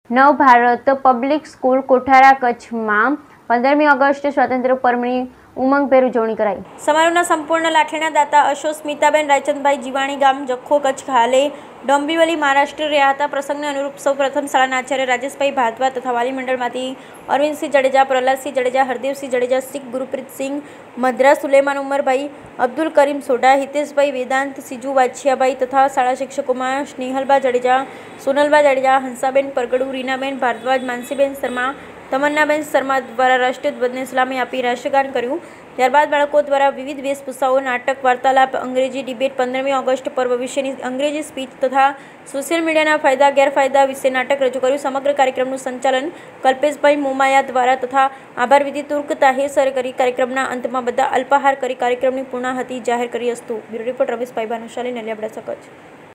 નવ Bharat public school Kothara કચ્છમાં 15મી August સ્વાતંત્ર્ય પર્વની ઉમંગભેર ઉજવણી કરાઈ। સમારોહના સંપૂર્ણ લાઠીના દાતા અશોક સ્મિતાબેન રાયચંદભાઈ જીવાણી ગામ જખો કચ્છ હાલે ડોંબીવલી મહારાષ્ટ્ર રહ્યા હતા। પ્રસંગને અનુરૂપ સૌ પ્રથમ શાળાના આચાર્ય રાજેશભાઈ ભાદવા તથા વાલી મંડળમાંથી અરવિંદસિંહ જડેજા, પ્રહલાદસિંહ જડેજા, હરદેવસિંહ જડેજા, શીખ ગુરપ્રીતસિંહ મદ્રા, સુલેમાન ઉમરભાઈ, અબ્દુલ કરીમ સોઢા, હિતેશભાઈ વેદાંત, સિજુ વાછિયાભાઈ તથા શાળા શિક્ષકોમાં સ્નેહલબા જડેજા, સોનલબા જડેજા, હંસાબેન પરગડુ, રીનાબેન ભારદ્વાજ, માનસીબેન શર્મા, તમન્નાબેન શર્મા દ્વારા રાષ્ટ્રીય ધ્વજને સલામી આપી રાષ્ટ્રગાન કર્યું। ત્યારબાદ બાળકો દ્વારા વિવિધ વેશભૂષાઓ, નાટક, વાર્તાલાપ, અંગ્રેજી ડિબેટ, 15મી ઓગસ્ટ પર્વ વિશેની અંગ્રેજી સ્પીચ તથા સોશિયલ મીડિયાના ફાયદા ગેરફાયદા વિશે નાટક રજૂ કર્યું। સમગ્ર કાર્યક્રમનું સંચાલન કલ્પેશભાઈ મોમાયા દ્વારા તથા આભાર વિધિ તુર્ક તાહિર સરે કરી। કાર્યક્રમના અંતમાં બધા અલ્પાહાર કરી કાર્યક્રમની પૂર્ણાહતિ જાહેર કરી। Bureau report Rameshbhai Bhanushali, Naliyabada, Kutch.